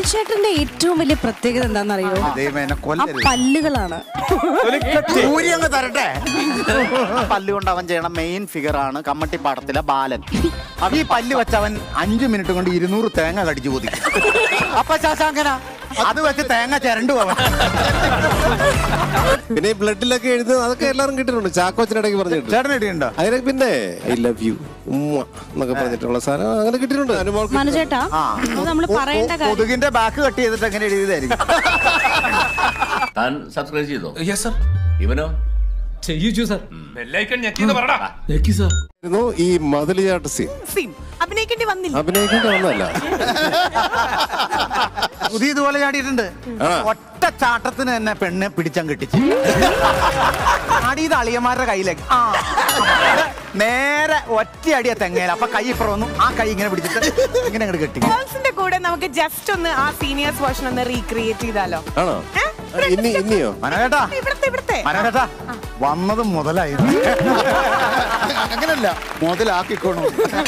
മനുഷ്യന്റെ ഏറ്റവും വലിയ പ്രത്യേകത എന്താണെന്നറിയോ? പല്ലുകളാണ്. തരട്ടെ. പല്ലുകൊണ്ട് അവൻ ചെയ്യണ മെയിൻ ഫിഗർ ആണ് കമ്മട്ടിപ്പാടത്തിലെ ബാലൻ. അത് ഈ പല്ല് വെച്ച് അവൻ 5 മിനിറ്റ് കൊണ്ട് 200 തേങ്ങ കടിച്ചു കൊതിക്കും. അപ്പൊ ശാശാങ്കന അത് വെച്ച് തേങ്ങ ചിരണ്ടു അവൻ. പിന്നെ ബ്ലഡിലൊക്കെ എഴുതുന്നത് അതൊക്കെ എല്ലാവരും കിട്ടിയിട്ടുണ്ട്. ചാക്കോച്ചനിടയ്ക്ക് പറഞ്ഞിട്ട് ചേട്ടൻ കിട്ടിയിട്ടുണ്ടോ? അതിനെ പിന്നെ ഐ ലവ് യു ഉമ്മ എന്നൊക്കെ പറഞ്ഞിട്ടുള്ള സാധനം അങ്ങനെ കിട്ടിയിട്ടുണ്ട്. മനുചേട്ടാ നമ്മള് പറയേണ്ട കാര്യം കൊതുകിന്റെ ബാക്ക് കട്ട് ചെയ്തിട്ട് എങ്ങനെ എഴുതിയതായിരിക്കും. താൻ സബ്സ്ക്രൈബ് ചെയ്തോ? Yes sir. ഇവനോ? ചെയ്യിച്ചു സർ. ബെല്ലൈക്കൺ ഞെക്കിന്ന് പറടാ. ഞെക്കി സർ. ഈ മതിലിയാട്ട് സീൻ അഭിനയിക്കേണ്ടി വന്നില്ല. അഭിനയിക്കേണ്ടി വന്നല്ല. പുതിയ ഇതുപോലെ ചാടിയിട്ടുണ്ട്. ഒറ്റ ചാട്ടത്തിന് തന്നെ പെണ്ണെ പിടിച്ചാൻ കിട്ടിച്ചു. അടിയത് അളിയന്മാരുടെ കയ്യിലേക്ക് നേരെ ഒറ്റ അടിയ തെങ്ങേല. അപ്പൊ കൈ ഇപ്പുറം വന്നു. ആ കൈ ഇങ്ങനെ പിടിച്ചിട്ട് ഇങ്ങനെ അങ്ങോട്ട് കെട്ടി. ഗേൾസിന്റെ കൂടെ നമുക്ക് ജസ്റ്റ് ഒന്ന് ആ സീനിയേഴ്സ് വേർഷൻ ഒന്ന് റീക്രിയേറ്റ് ചെയ്താലോ? ആണോ? ഇനിയോ? മനോഹേട്ടാ മനോഹേട്ടാ വന്നത് മുതലായിരുന്നു. അങ്ങനല്ല, മുതലാക്കിക്കോണു.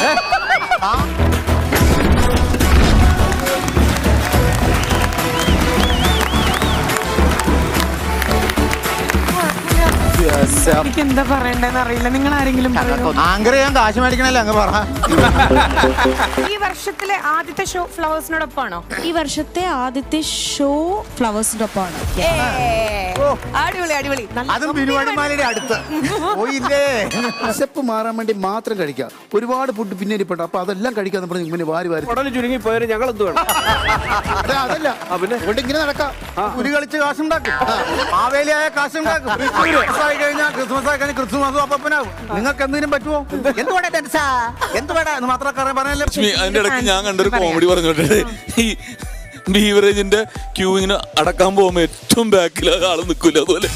എനിക്ക് എന്താ പറയണ്ടെന്ന് അറിയില്ല. നിങ്ങൾ ആരെങ്കിലും ആങ്കർ ചെയ്യാൻ കാശ് മേടിക്കണല്ലേ അങ്ങ് പറ. ഈ വർഷത്തിലെ ആദ്യത്തെ ഷോ ഫ്ലവേഴ്സിനോടൊപ്പമാണോ? ഈ വർഷത്തെ ആദ്യത്തെ ഷോ ഫ്ലവേഴ്സിനൊപ്പമാണ്. അടിപൊളി അടിപൊളി. അതും ബിനുവാടിമാരുടെ അടുത്ത് പോയില്ലേ. വിശപ്പ് മാറാൻ വേണ്ടി മാത്രം കഴിക്കാം. ഒരുപാട് ഫുഡ് പിന്നെ ഇരിപ്പുണ്ട്. അപ്പൊ അതെല്ലാം കഴിക്കാന്ന് പറഞ്ഞ് ഇങ്ങനെ വാരി വാരി ചുരുങ്ങി പോയാലും ഞങ്ങൾ എന്ത് വേണം? അതല്ല പിന്നെ ഇങ്ങനെ നടക്കാം. ഉരി കളിച്ച് കാശുണ്ടാക്കും. മാവേലിയായ കാശുണ്ടാക്കും. ക്രിസ്മസ് ആയി കഴിഞ്ഞാൽ ക്രിസ്മസ് അപ്പനാവും. നിങ്ങൾക്ക് എന്തിനും പറ്റുമോ? എന്തുവേടാ എന്തുവേടാ എന്ന് മാത്രം പറഞ്ഞല്ലേ. അതിന്റെ ഇടയ്ക്ക് ഞാൻ കണ്ടൊരു കോമഡി പറഞ്ഞോട്ടെ. ഈ ബീവറേജിന്റെ ക്യൂ ഇങ്ങനെ അടക്കാൻ പോകുമ്പോ ഏറ്റവും ബാക്കിൽ ആള് നിൽക്കൂല. അതുപോലെ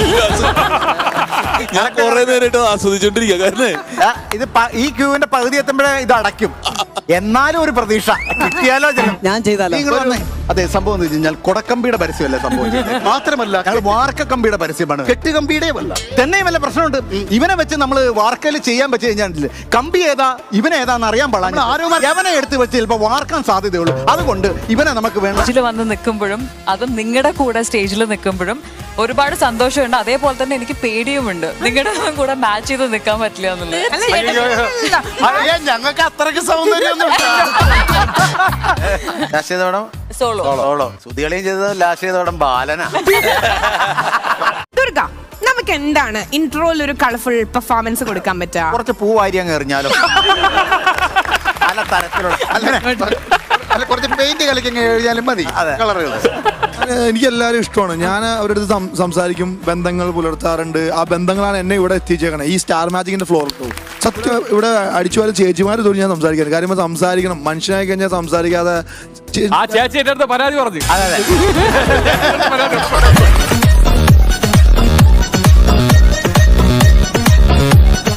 ഞാൻ കുറെ നേരമായിട്ട് ആസ്വദിച്ചോണ്ടിരിക്കുക. കാരണം ഇത് ഈ ക്യൂവിന്റെ പകുതി എത്തുമ്പോഴേ ഇത് അടയ്ക്കും. എന്നാലും ഒരു പ്രതീക്ഷ കിട്ടിയാലോ. ഞാൻ ചെയ്താലോ? അതെ, സംഭവം എന്ന് വെച്ച് കഴിഞ്ഞാൽ കൊടക്കമ്പിയുടെ പരസ്യമല്ലേ സംഭവം. മാത്രമല്ല ഞങ്ങൾ വാർക്കക്കമ്പിയുടെ പരസ്യമാണ്, കെട്ടുകമ്പിയുടെയും അല്ല. തന്നെയും വല്ല പ്രശ്നമുണ്ട്. ഇവനെ വെച്ച് നമ്മൾ വാർക്കയിൽ ചെയ്യാൻ വെച്ച് കഴിഞ്ഞാൽ കമ്പി ഏതാ ഇവനേതാന്ന് അറിയാൻ പാടില്ല. ആരും യവനെ എടുത്ത് വെച്ച് ചിലപ്പോൾ വാർക്കാൻ സാധ്യതയുള്ളൂ. അതുകൊണ്ട് ഇവനെ നമുക്ക് വേണം. വന്ന് നിൽക്കുമ്പോഴും അതും നിങ്ങളുടെ കൂടെ സ്റ്റേജിൽ നിൽക്കുമ്പോഴും ഒരുപാട് സന്തോഷമുണ്ട്. അതേപോലെ തന്നെ എനിക്ക് പേടിയുമുണ്ട്. നിങ്ങളുടെ കൂടെ മാച്ച് ചെയ്ത് നിൽക്കാൻ പറ്റില്ല എന്നുള്ളത്. ഞങ്ങൾക്ക് അത്രയ്ക്ക് സൗന്ദര്യമൊന്നും സോളോ സുതികളിയും ചെയ്തത് ലാസ്റ്റ് ചെയ്തോടം ബാലനാ. ദുർഗ, നമുക്ക് എന്താണ് ഇൻട്രോയിൽ ഒരു കളർഫുൾ പെർഫോമൻസ് കൊടുക്കാൻ പറ്റുക? കുറച്ച് പൂവാരി അങ്ങ് എറിഞ്ഞാലോ? പല തരത്തിലുള്ള അല്ല, കുറച്ച് പെയിന്റ് കളിക്കങ്ങ് എഴുതിയാലും മതി. കളറുകൾ എനിക്ക് എല്ലാവരും ഇഷ്ടമാണ്. ഞാൻ അവരുടെ അടുത്ത് സംസാരിക്കും, ബന്ധങ്ങൾ പുലർത്താറുണ്ട്. ആ ബന്ധങ്ങളാണ് എന്നെ ഇവിടെ എത്തിച്ചേക്കണം. ഈ സ്റ്റാർ മാജിക്കിന്റെ ഫ്ലോറിൽ സത്യം ഇവിടെ അടിച്ചുവാലും ചേച്ചിമാർ തോന്നി ഞാൻ സംസാരിക്കുന്നത്. കാര്യം സംസാരിക്കണം. മനുഷ്യനായി കഴിഞ്ഞാൽ സംസാരിക്കാതെ പരാതി പറഞ്ഞു.